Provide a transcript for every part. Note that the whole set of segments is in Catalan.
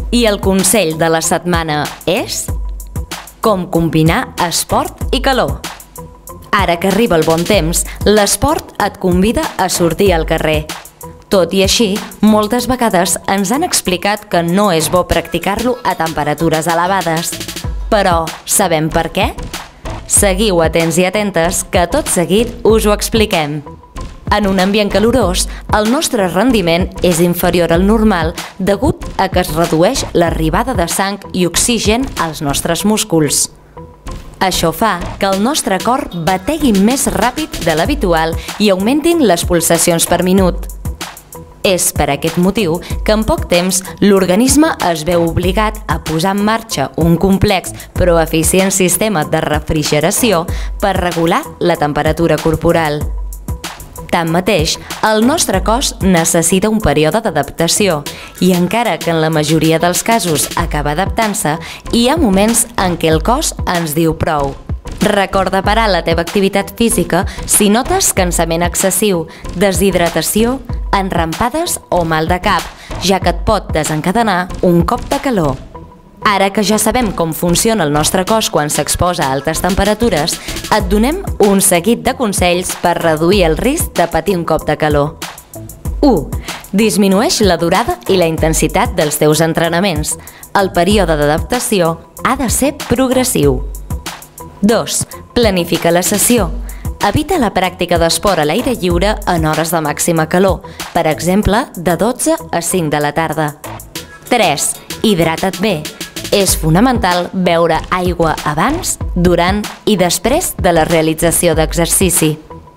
I el consell de la setmana és com combinar esport i calor. Ara que arriba el bon temps, l'esport et convida a sortir al carrer. Tot i així, moltes vegades ens han explicat que no és bo practicar-lo a temperatures elevades. Però sabem per què? Seguiu atents i atentes que tot seguit us ho expliquem. En un ambient calorós, el nostre rendiment és inferior al normal degut a que es redueix l'arribada de sang i oxigen als nostres músculs. Això fa que el nostre cor bategui més ràpid de l'habitual i augmentin les pulsacions per minut. És per aquest motiu que en poc temps l'organisme es veu obligat a posar en marxa un complex però eficient sistema de refrigeració per regular la temperatura corporal. Tanmateix, el nostre cos necessita un període d'adaptació i encara que en la majoria dels casos acaba adaptant-se, hi ha moments en què el cos ens diu prou. Recorda parar la teva activitat física si notes cansament excessiu, deshidratació, enrampades o mal de cap, ja que et pot desencadenar un cop de calor. Ara que ja sabem com funciona el nostre cos quan s'exposa a altes temperatures, et donem un seguit de consells per reduir el risc de patir un cop de calor. 1. Disminueix la durada i la intensitat dels teus entrenaments. El període d'adaptació ha de ser progressiu. 2. Planifica la sessió. Evita la pràctica d'esport a l'aire lliure en hores de màxima calor, per exemple, de 12 a 5 de la tarda. 3. Hidrata't bé. És fonamental beure aigua abans, durant i després de la realització d'exercici.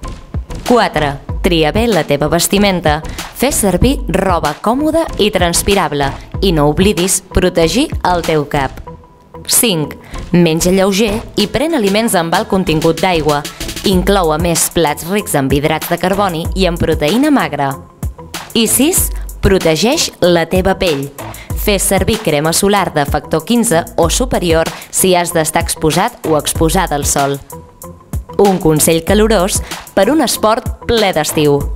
4. Tria bé la teva vestimenta. Fes servir roba còmoda i transpirable i no oblidis protegir el teu cap. 5. Menja lleuger i pren aliments amb alt contingut d'aigua. Inclou a més plats rics en hidrats de carboni i en proteïna magra. I 6. Protegeix la teva pell. Fes servir crema solar de factor 15 o superior si has d'estar exposat o exposada al sol. Un consell calorós per un esport ple d'estiu.